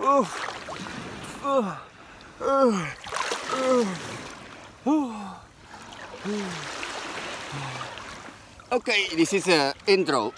Okay, this is the intro.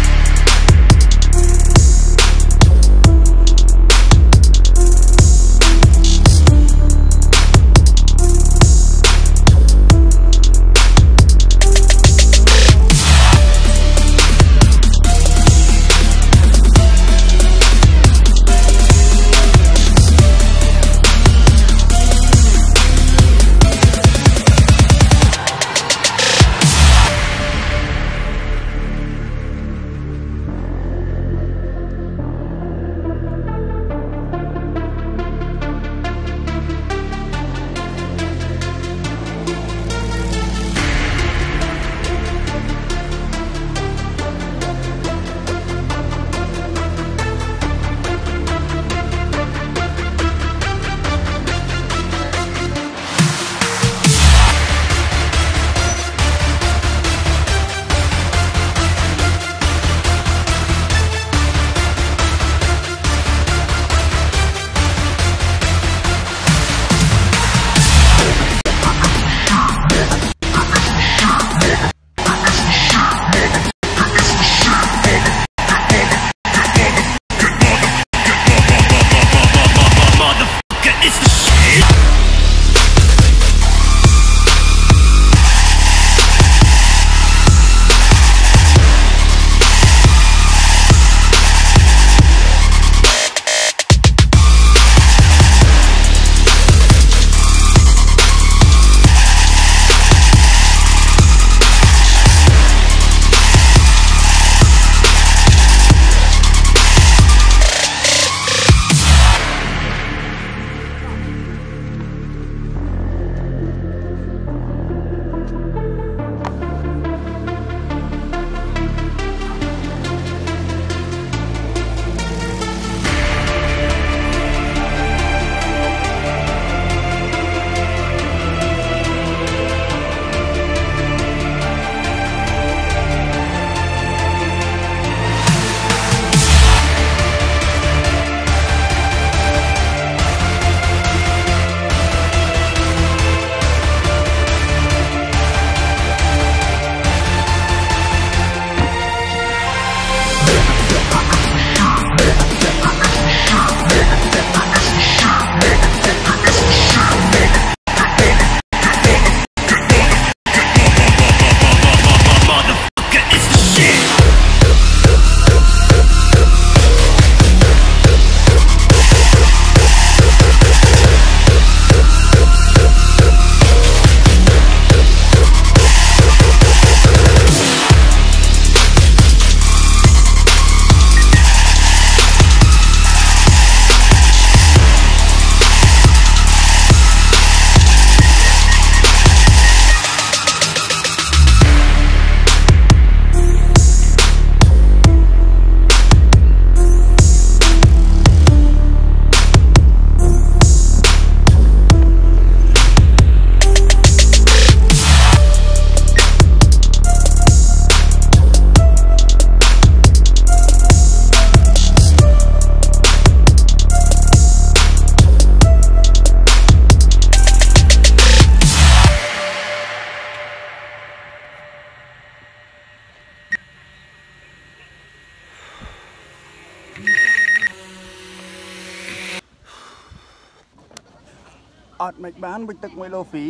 Ọt mạch bán bịchទឹកមួយឡូហ្វី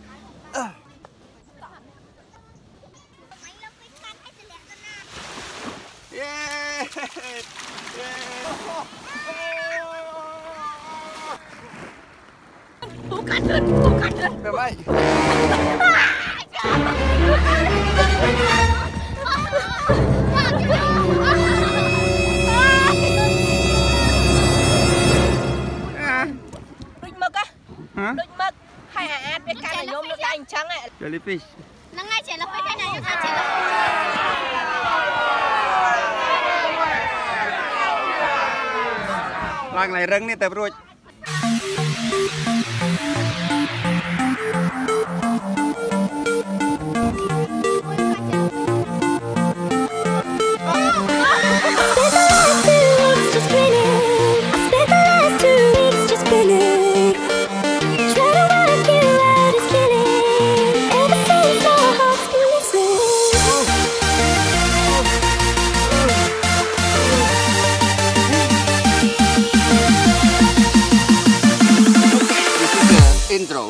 ទូកាត់ទៅបែបដូចមឹកហើយអាតវាកាន់តែញោមលើដៃអញ្ចឹង Jellyfish ហ្នឹងហើយចេះលុបពេកហ្នឹងយើងថាចេះលុបឡើងឡៃរឹងនេះទៅរួច Just kidding. I spent the last intro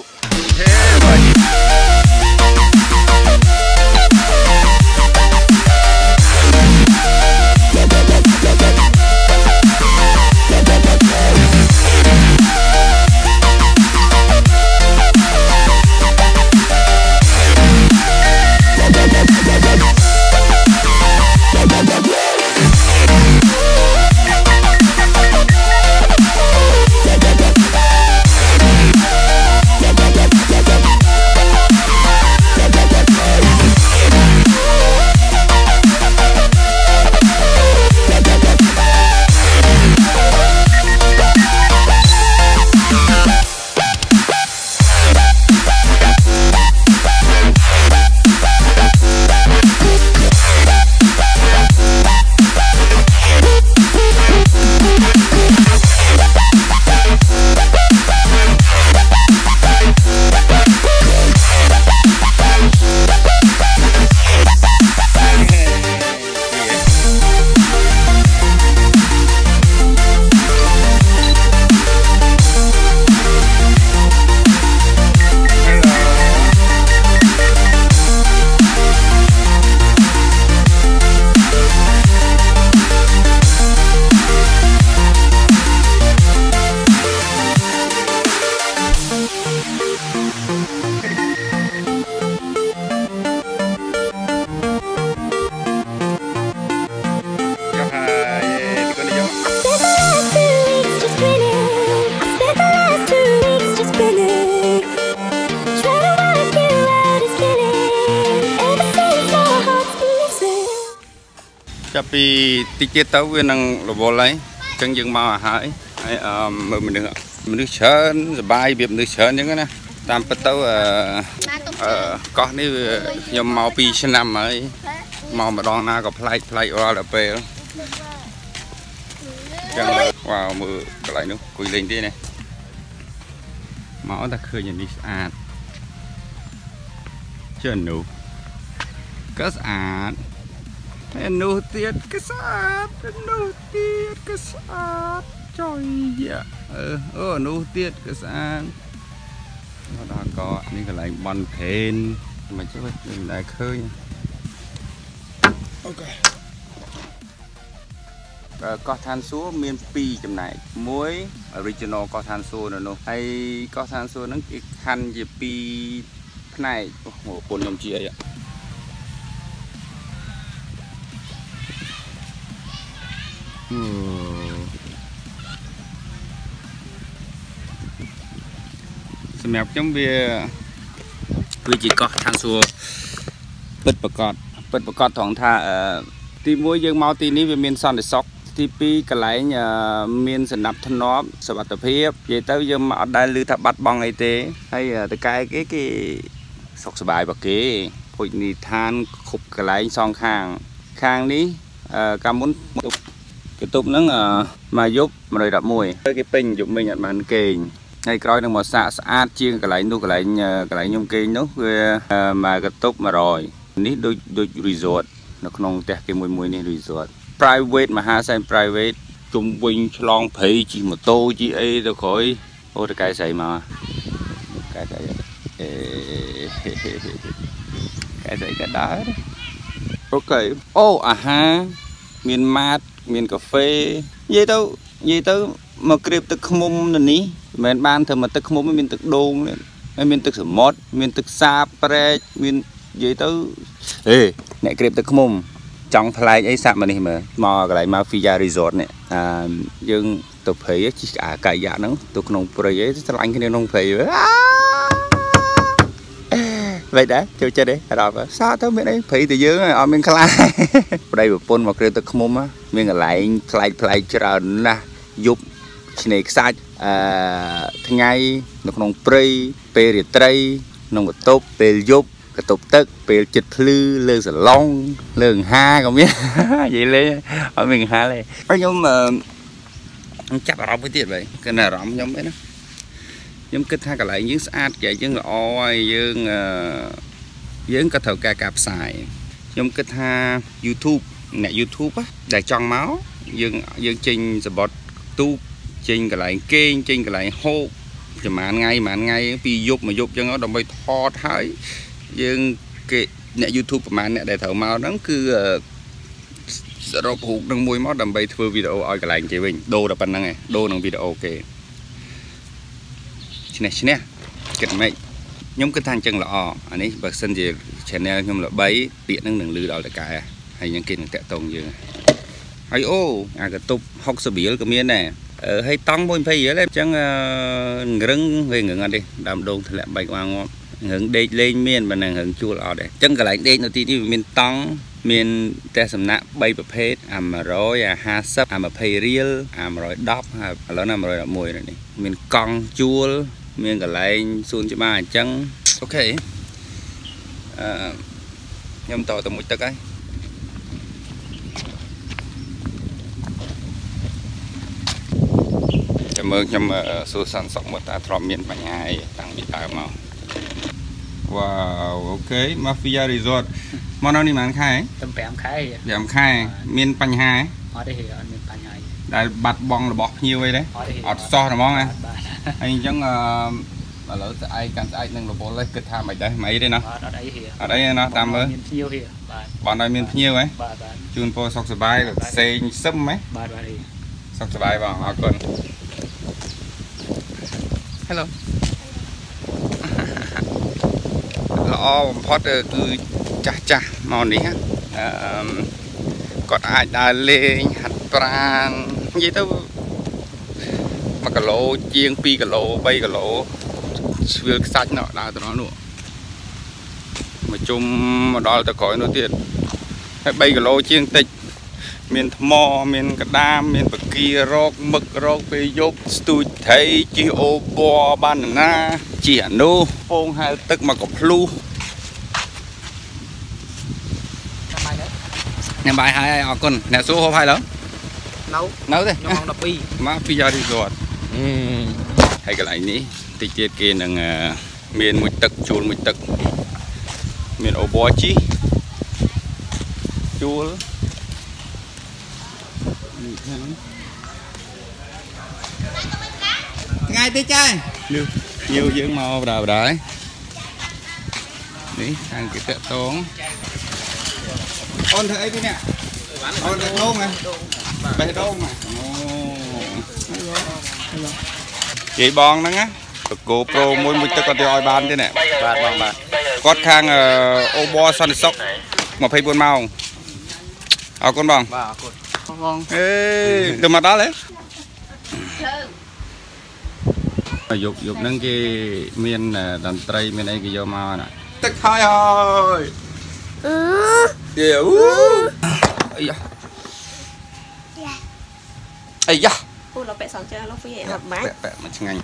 ចាប់ពីតិចទៀតទៅវានឹងរវល់ហើយអញ្ចឹងយើងមកហើយមើលមនុស្សច្រើនសប្បាយវាមនុស្សច្រើនអញ្ចឹងណាតាមពិតទៅកោះនេះខ្ញុំមក2ឆ្នាំហើយមកម្ដងណាក៏ប្លែករាល់តែពេលអញ្ចឹងវ៉ាវមើលកន្លែងនោះគួយលេងទេណាមកតែឃើញនេះស្អាតជឿននោះក៏ស្អាតនោះទៀតក៏ស្អាតនោះទៀតក៏ស្អាតចុយនោះទៀតក៏ស្អាតមកដល់កោនេះកន្លែងបន់ព្រេនមិនជួយមិនដែលឃើញអូខេកោះឋានសួគ៌មាន2ចំណែកមួយ original កោះឋានសួគ៌នៅនោះហើយកោះឋានសួគ៌ហ្នឹងគេខណ្ឌជា2ផ្នែកអូពូនខ្ញុំជាអីសម្រាប់ខ្ញុំវាជាកោះឋានសួគ៌ពិតប្រកបត្រង់ថាទី1យើងមកទីនេះវាមានសន្តិសុខទី2កន្លែងមានសណ្ដាប់ធ្នាប់សុវត្ថិភាពនិយាយទៅយើងមកអត់ដែលឮថាបាត់បង់អីទេហើយតកែគេសុខសប្បាយរបស់គេភោជនីយដ្ឋានគ្រប់កន្លែងសងខាងនេះកាលមុនបន្ទប់ហ្នឹងមកយប់111គេពេញយប់មិញអត់បានគេងហើយក្រោយនឹងមកសាកស្អាតជាងកន្លែងនោះកន្លែងខ្ញុំគេងនោះវាមកបន្ទប់100នេះដូច resort នៅក្នុងផ្ទះគេមួយនេះ resort private មហាសែន private ជុំវិញឆ្លងព្រៃជិះម៉ូតូជិះអីទៅក្រោយអូតកែស្រីមកកែស្រីក៏ដើរអូខេអូអាហារមានម៉ាតមានកាហ្វេនិយាយទៅមកក្រៀបទឹកឃ្មុំនៅនេះមិនមែនបានធ្វើមកទឹកឃ្មុំមានទឹកដូងហើយមានទឹកសមុទ្រមានទឹកសាបព្រែកមាននិយាយទៅអ្នកក្រៀបទឹកឃ្មុំចង់ប្លែកអីសាក់មកនេះមើលមកកន្លែង Mafia Resort នេះយើងទៅព្រៃជិះអាកាយៈហ្នឹងទៅក្នុងព្រៃឯងឆ្លាញ់គ្នាក្នុងព្រៃvậy đấy chơi chơi đi rồi sao tới bên đây phỉ thì dương ở bên khai đây một pôn một cái tôi không á miếng ở lại play chờ nè giúp này sai ngày nó không pre pe để tray nó một top pe giúp cái top tức pe chật lư lơ sờ long lơ ha không biết vậy lên ở mình ha lên nhưng mà chắc là rộng với tiền vậy cái này rộng giống đấy nó nhưng kết hai cả lại những sát vậy chứ oi có thầu ca cạp xài nhưng kết hai YouTube nè YouTube á để tròn máu dương trình sport tu trình cả lại kênh trình cả lại hô ប្រហែលថ្ងៃពីយប់មកយប់ចឹងដើម្បីថតហើយយើងគេអ្នក YouTube ប្រហែលអ្នកដែលត្រូវមកហ្នឹងគឺសរុបរូបនឹងមួយមកដើម្បីធ្វើវីដេអូឲ្យកន្លែងគេវិញដូរតែប៉ុណ្្នឹងឯងដូរនឹងវីដេអូគេឈ្នះគិតមិនខ្ញុំគិតថាអញ្ចឹងល្អអានេះបើសិនជា channel ខ្ញុំល្បីពាក្យហ្នឹងនឹងលឺដល់តកែហើយអញ្ចឹងគេនឹងតាក់ទងយើងហើយអូអាកតុប60រៀលក៏មានដែរហើយតង់120រៀលអញ្ចឹងរឹងវិញរឹងអត់ទេដើមដូងធ្លាក់បែកងាប់រឹងដេកលេងមានបើនឹងរឹងជួលអត់ទេអញ្ចឹងកន្លែងដេកនៅទីនេះមានតង់មានផ្ទះសំណាក់3ប្រភេទអា100អា50អា20រៀលអា110ហើយឥឡូវណា111នេះមានកង់ជួលមានកន្លែងសួនច្បារអញ្ចឹងអូខេខ្ញុំតទៅមួយទឹកហើយចាំមើលខ្ញុំសួរសន្តិសុខមើលតើធ្លាប់មានបញ្ហាអីតាំងពីដើមមកវ៉ាវអូខេ Mafia Resort មកនៅនេះប៉ុន្មានខែតែ5ខែ5ខែមានបញ្ហាអត់ទេអត់មានបញ្ហាដែលបាត់បង់របស់ភ្ញៀវអីទេអត់សោះហ្មងណាហើយអញ្ចឹងឥឡូវស្អែកកាន់ស្អែកនឹងរវល់ហើយគិតថាមិនដែរមិនអីទេណាអត់អីណាតាមមើលមានភ្ញៀវហៀបាទឲ្យមានភ្ញៀវហ៎បាទជូនពរសុខសប្បាយផ្សេងសឹមហ៎បាទសុខសប្បាយបងអរគុណ Hello ល្អបំផុតគឺចាស់មកនេះគាត់អាចដើរលេងហាត់ប្រាណនិយាយទៅ1គីឡូជាង2គីឡូ3គីឡូស្វៀលខ្សាច់នោះដើរទៅនោះមកជុំមកដល់ទៅក្រោយនោះទៀតហើយ3គីឡូជាងតិចមានថ្មមានកដាមមានបការោគមឹករោគពេលយប់ស្ទូចថៃជីអូបបានណាជីអានោះពងហែលទឹកមកកភ្លុះញ៉ាំបាយហើយអរគុណអ្នកសួរហូបហើយឡើយនៅទេខ្ញុំម៉ោង12មកពីយ៉ារីសតហើយកន្លែងនេះតិចទៀតគេនឹងមានមួយទឹកជួលមួយទឹកមានអូបជីជួលថ្ងៃតិចចាnhiềuយើងមកបដានេះខាងគេតាក់តងអូនធ្វើអីទីនេះអូនដូងហ៎បេះដូងហ៎អូនិយាយបងហ្នឹងណាតកោប្រូមួយទឹកគាត់ទៅឲ្យបានទេណែបាទបងបាទគាត់ខាងអូបសន្តិសុខ24ម៉ោងអរគុណបងបាទអរគុណបងអេទៅមកដល់ហ៎យប់ហ្នឹងគេមានតន្ត្រីមានអីគេយកមកណាទឹកហើយហើយយេអូអាយ៉ាអូเราแปะ2ចាលោកហ្វីអត់ម៉ាច់แปะមកឆ្ងាញ់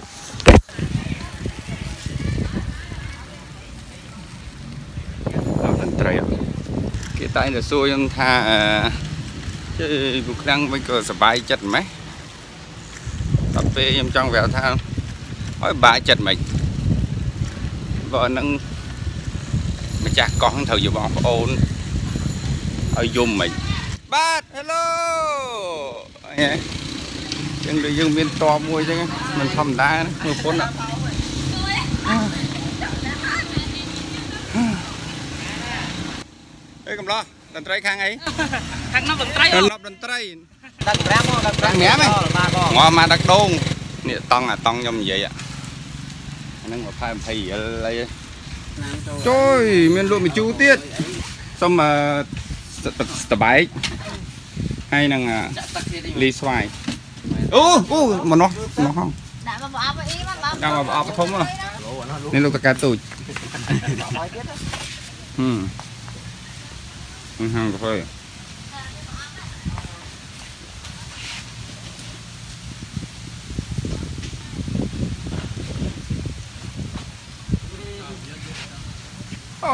តន្ត្រីគេតែងតែសួរខ្ញុំថាជិះពួកខ្លាំងមិនក៏សប្បាយចិត្តម៉េះដល់ពេលខ្ញុំចង់ប្រាប់ថាឲ្យបាក់ចិត្តមិនបើនឹងម្ចាស់កោះត្រូវយកបងប្អូនឲ្យយំមិនបាទ hello ចឹងដូចយើងមានតបមួយចឹងមិនធម្មតាណាមើលពុនអេកំឡោះតន្ត្រីខាងអីខាងនោះតន្ត្រីដឹក5មកដឹក5ហ្នឹងមកមកដឹកដូងនេះតង់ខ្ញុំនិយាយអាហ្នឹងមកផែ20រៀលអីជួយមានលក់មីជូរទៀតសុំតបែកហើយនឹងលីស្វាយអូមកនោះហងដាក់មកប្រអប់អីមកដាក់មកប្រអប់ធំនេះលោកតកែទូចហាងកាហ្វេអូ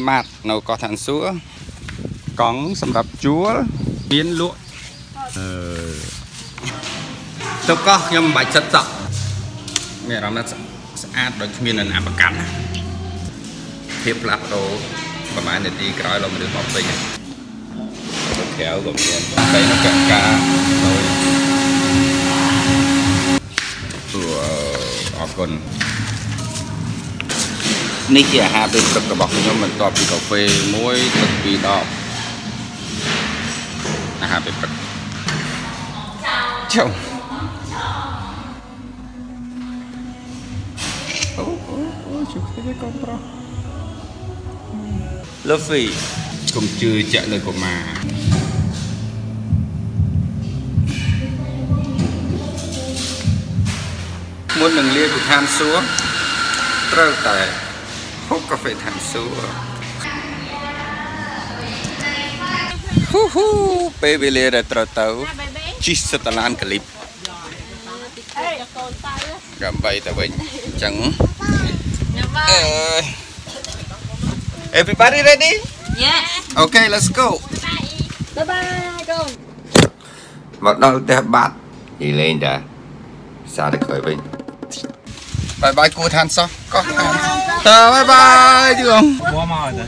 mát nấu có thằng súa cóng sầm đập chúa miến lụa tôi có nhưng bài chất dọc mẹ nó sẽ ăn được miền là nạp cắn thiệp lạp đồ và máy này đi cái là mình được bọc tinh kéo gồm miền đây nó cạn cá rồiออกก่อนนี่คืออาหารเป็นกระบอกที่เราเหมือนต่อปีกาแฟม้วยตึกปีดอกอาหารเป็นเจ้าโอ้ชุดที่ก้อนปลาลูฟี่กลุ่มจืดจะเลยกมามุนหนึ่งเรียกคือทานซัวเต้าแต่ฮกกาแฟทานซัวฮู้เปเบเล่ได้เต้าชิสตาลานกลิบกำใบแต่เป็นจังEverybody ready? Yes. Okay, let's go. Bye bye con. Bắt đầu tới bát đi lên đã. Sao để khởi bình. Bye bye cô than sao? Có. Bye bye chứ không? Mua mò rồi.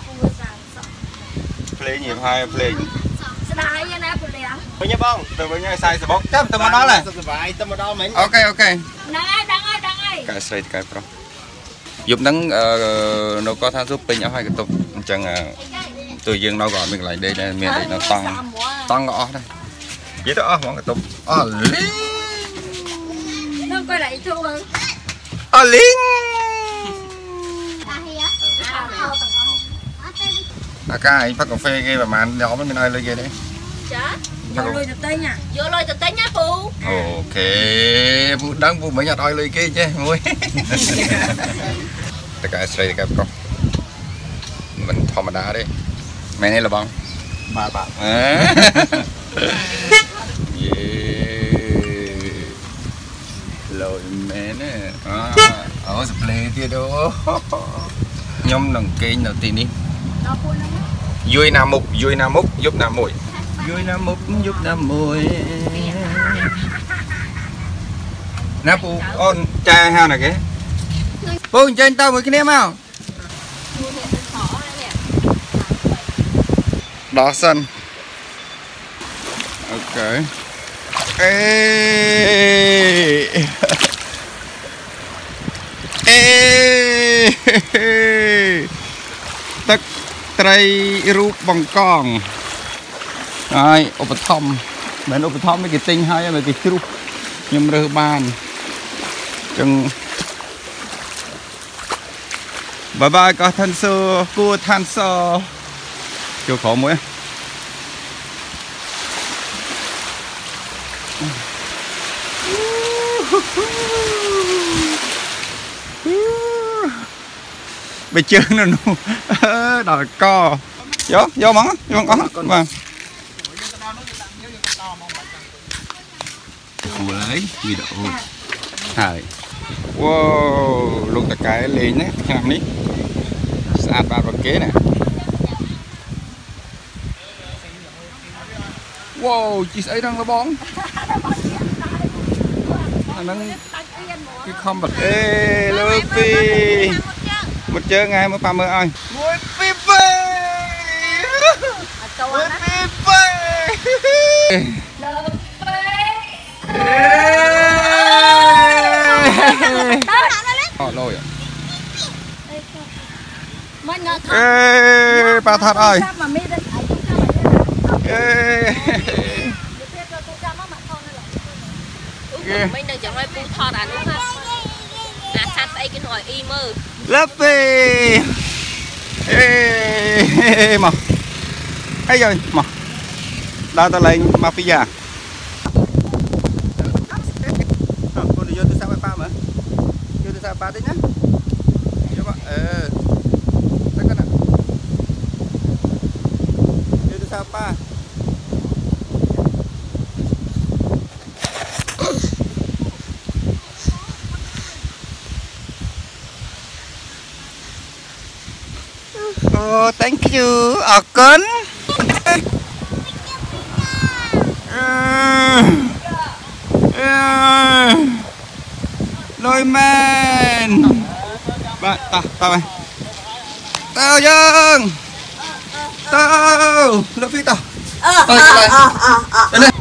Play nhịp hai play. Sai nha nè play. Bây giờ bông. Từ bây giờ sai bóc chấp từ mà đó này. Tao mà đó mình. Okay, okay. Đang ơi. Cái straight cái pro. Giúp nắng nó có than giúp pin ở hai cái tục chẳng từ dương nó gọi mình lại đây này miền đây nó tăng ngõ đây. Vậy đó món cái tục. Nó quay lại chu hơn. Linh. Cái phát cà phê kia mà anh nhỏ mình ơi lên kia đấy. Chả. Vô lôi từ tên nha. Vô lôi từ tên nha phụ. Ok, phụ đang phụ mấy nhà đòi lên kia chứ muối. Tất cả straight cái con. Mình thò mà đá đi. Mẹ này là bông. Bà. Lôi mẹ nè. Ở play kia đó. Nhóm nâng kênh đầu tiên đi. Vui nam mục giúp nam mùi. Vui nam mục giúp nam mùi. Nè phụ ôn cha hao này kìa. Phụ cho anh tao một cái nêm nào. Đó sân. Ok. Ê. Tất trai rút bằng con. Rồi, ốp thom. Mình ốp thom mấy cái tinh hay mấy cái rút. Nhưng rơ bàn. Chừng. Bye bye có thân sơ, cô thân sơ. Chưa khó mũi. Bây chơi nó nụ đòi co vô món có vâng lấy video hài wow luôn tất cái lên đấy làm đi sạt vào kế này wow chị ấy đang là bóng đang cái không bật ê Luffy một chơi ngay mới 30 ơi một pipe lôi à ê bà thật ơi mình đừng chẳng nói phụ thọ đã đúng không? À sát ấy cái nồi y mơ. Luffy. Ê mà. Ấy rồi mà. Đào ta lên mafia. Con đi vô từ sao ba mà. Vô từ sao ba đấy nhá. Vô ba. Tất cả nào. Vô từ sao ba. Oh, thank you. Ở cấn. Lôi men. Bạn tao mày. Tao dương. Tao. Lớp phi tao. Đây.